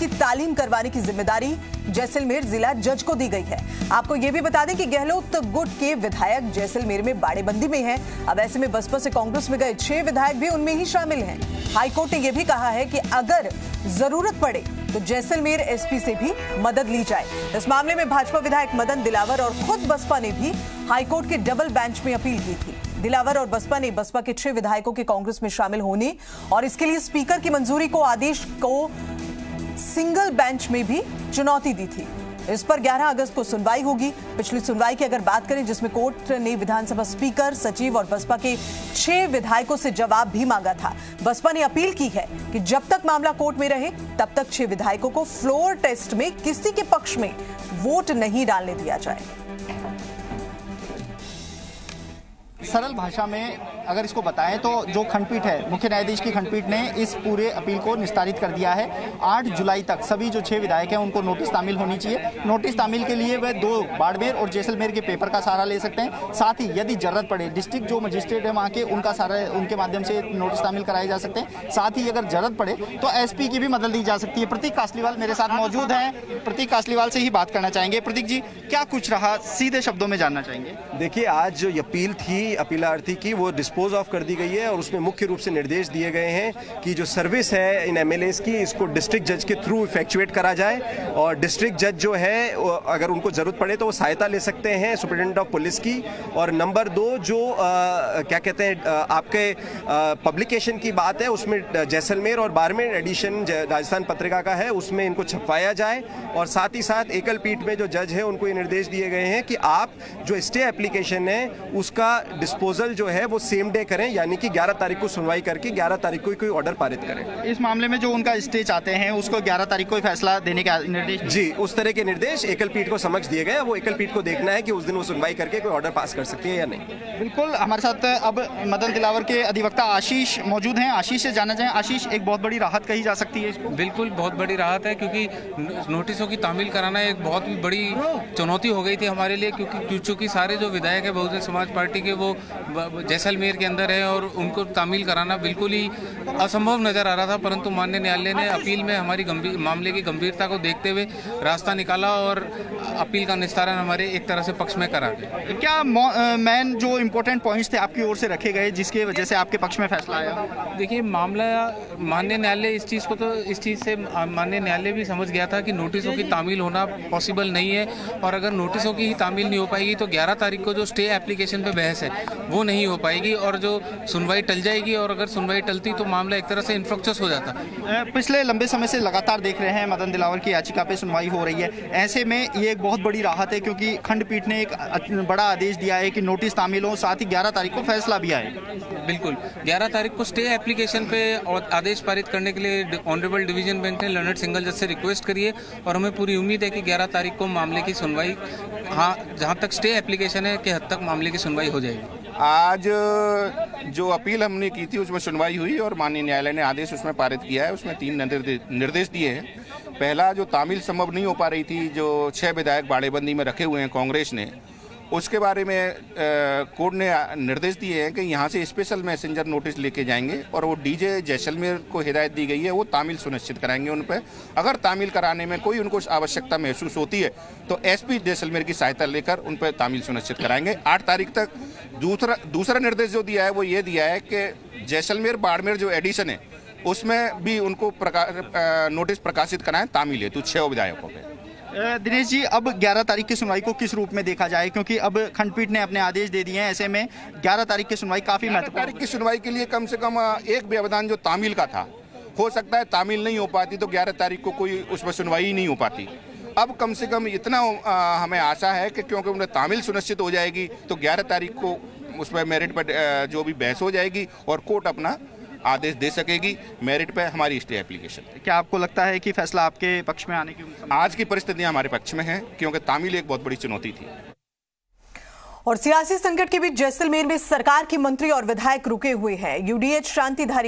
की तालीम करवाने की जिम्मेदारी जैसलमेर जिला जज को दी गई है। आपको यह भी बता दें कि गहलोत गुट के विधायक जैसलमेर में बाड़ेबंदी में हैं। अब ऐसे में बसपा से कांग्रेस में गए 6 विधायक भी उनमें ही शामिल हैं। हाईकोर्ट ने यह भी कहा है कि अगर जरूरत पड़े तो जैसलमेर एसपी से भी मदद ली जाए। इस मामले में भाजपा विधायक मदन दिलावर और खुद बसपा ने भी हाईकोर्ट के डबल बेंच में अपील की थी। दिलावर और बसपा ने बसपा के 6 विधायकों के कांग्रेस में शामिल होने और इसके लिए स्पीकर की मंजूरी को आदेश को सिंगल बेंच में भी चुनौती दी थी। इस पर 11 अगस्त को सुनवाई होगी। पिछली सुनवाई की अगर बात करें, जिसमें कोर्ट ने विधानसभा स्पीकर, सचिव और बसपा के 6 विधायकों से जवाब भी मांगा था। बसपा ने अपील की है कि जब तक मामला कोर्ट में रहे तब तक 6 विधायकों को फ्लोर टेस्ट में किसी के पक्ष में वोट नहीं डालने दिया जाए। सरल भाषा में अगर इसको बताएं तो जो खंडपीठ है, मुख्य न्यायाधीश की खंडपीठ ने इस पूरे अपील को निस्तारित कर दिया है। 8 जुलाई तक सभी जो 6 विधायक हैं उनको नोटिस तामील होनी चाहिए। नोटिस तामील के लिए वे 2 बाड़मेर और जैसलमेर के पेपर का सहारा ले सकते हैं। साथ ही यदि जरूरत पड़े डिस्ट्रिक्ट जो मजिस्ट्रेट है वहाँ के, उनका सहारा, उनके माध्यम से नोटिस तामील कराए जा सकते हैं। साथ ही अगर जरूरत पड़े तो एसपी की भी मदद ली जा सकती है। प्रतीक कासलीवाल मेरे साथ मौजूद हैं। प्रतीक कासलीवाल से ही बात करना चाहेंगे। प्रतीक जी, क्या कुछ रहा, सीधे शब्दों में जानना चाहेंगे। देखिए, आज जो अपील थी अपीलार्थी की, वो डिस्पोज ऑफ कर दी गई है और उसमें मुख्य रूप से निर्देश दिए गए हैं कि जो सर्विस है इन एमएलएस की, इसको डिस्ट्रिक्ट जज के थ्रू इफेक्चुएट करा जाए और डिस्ट्रिक्ट जज जो है अगर उनको जरूरत पड़े तो वो सहायता ले सकते हैं सुप्रिटेंडेंट ऑफ पुलिस की। और नंबर 2 जो क्या कहते हैं, आपके पब्लिकेशन की बात है, उसमें जैसलमेर और बाड़मेर एडिशन राजस्थान पत्रिका का है, उसमें इनको छपवाया जाए। और साथ ही साथ एकल पीठ में जो जज है उनको ये निर्देश दिए गए हैं कि आप जो स्टे एप्लीकेशन है उसका डिस्पोजल जो है वो सेम डे करें, यानी कि 11 तारीख को सुनवाई करके 11 तारीख को कोई ऑर्डर पारित करें। इस मामले में जो उनका स्टे चाहते हैं उसको 11 तारीख को फैसला देने का निर्देश, जी, उस तरह के निर्देश एकल पीठ को समक्ष दिए गए। वो एकल पीठ को देखना है कि उस दिन वो सुनवाई करके कोई ऑर्डर पास कर सकती है या नहीं। बिल्कुल, हमारे साथ अब मदन दिलावर के अधिवक्ता आशीष मौजूद हैं। आशीष से जानना चाहें, आशीष, एक बहुत बड़ी राहत कही जा सकती है इसको? बिल्कुल, बहुत बड़ी राहत है, क्योंकि नोटिसों की तामील कराना एक बहुत बड़ी चुनौती हो गई थी हमारे लिए, क्योंकि सारे जो विधायक है बहुजन समाज पार्टी के वो जैसलमेर के अंदर है और उनको तामील कराना बिल्कुल ही असंभव नजर आ रहा था। परंतु माननीय न्यायालय ने अपील में हमारी मामले की गंभीरता को देखते हुए रास्ता निकाला और अपील का निस्तारण हमारे एक तरह से पक्ष में करा गया। क्या मेन जो इम्पोर्टेंट पॉइंट्स थे आपकी ओर से रखे गए जिसके वजह से आपके पक्ष में फैसला आया? देखिए, मामला माननीय न्यायालय इस चीज़ से माननीय न्यायालय भी समझ गया था कि नोटिसों की तामील होना पॉसिबल नहीं है, और अगर नोटिसों की ही तामील नहीं हो पाएगी तो 11 तारीख को जो स्टे एप्लीकेशन पे बहस है वो नहीं हो पाएगी और जो सुनवाई टल जाएगी, और अगर सुनवाई टलती तो मामला एक तरह से इन्फ्रक्चस हो जाता। पिछले लंबे समय से लगातार देख रहे हैं मदन दिलावर की याचिका पे सुनवाई हो रही है। ऐसे में ये एक बहुत बड़ी राहत है, क्योंकि खंडपीठ ने एक बड़ा आदेश दिया है कि नोटिस तामील हो, साथ ही 11 तारीख को फैसला भी आए। बिल्कुल, 11 तारीख को स्टे एप्लीकेशन पे और आदेश पारित करने के लिए ऑनरेबल डिवीजन बेंच ने लर्नड सिंगल जज से रिक्वेस्ट करी है और हमें पूरी उम्मीद है कि 11 तारीख को मामले की सुनवाई, हाँ, जहाँ तक स्टे एप्लीकेशन है के हद तक मामले की सुनवाई हो जाएगी। आज जो अपील हमने की थी उसमें सुनवाई हुई और माननीय न्यायालय ने आदेश उसमें पारित किया है। उसमें 3 निर्देश दिए हैं। पहला, जो तामील संभव नहीं हो पा रही थी, जो 6 विधायक बाड़ेबंदी में रखे हुए हैं कांग्रेस ने, उसके बारे में कोर्ट ने निर्देश दिए हैं कि यहाँ से स्पेशल मैसेंजर नोटिस लेके जाएंगे और वो डीजे जैसलमेर को हिदायत दी गई है, वो तामील सुनिश्चित कराएंगे उन पर। अगर तामील कराने में कोई उनको आवश्यकता महसूस होती है तो एसपी जैसलमेर की सहायता लेकर उन पर तामील सुनिश्चित कराएंगे 8 तारीख तक। दूसरा निर्देश जो दिया है वो ये दिया है कि जैसलमेर बाड़मेर जो एडिशन है उसमें भी उनको नोटिस प्रकाशित कराएं तामील हेतु 6 विधायकों पर। दिनेश जी, अब 11 तारीख की सुनवाई को किस रूप में देखा जाए, क्योंकि अब खंडपीठ ने अपने आदेश दे दिए हैं। ऐसे में 11 तारीख की सुनवाई काफी महत्वपूर्ण। तारीख की सुनवाई के लिए कम से कम एक व्यवधान जो तामील का था, हो सकता है तामील नहीं हो पाती तो 11 तारीख को कोई उसमें सुनवाई ही नहीं हो पाती। अब कम से कम इतना हमें आशा है कि क्योंकि उन्हें तामील सुनिश्चित हो जाएगी तो 11 तारीख को उसमें मेरिट पर जो भी बहस हो जाएगी और कोर्ट अपना आदेश दे सकेगी मेरिट पे हमारी स्टे एप्लीकेशन। क्या आपको लगता है कि फैसला आपके पक्ष में आने की? आज की परिस्थितियां हमारे पक्ष में हैं, क्योंकि तामील एक बहुत बड़ी चुनौती थी। और सियासी संकट के बीच जैसलमेर में सरकार के मंत्री और विधायक रुके हुए हैं। यूडीएच शांतिधारी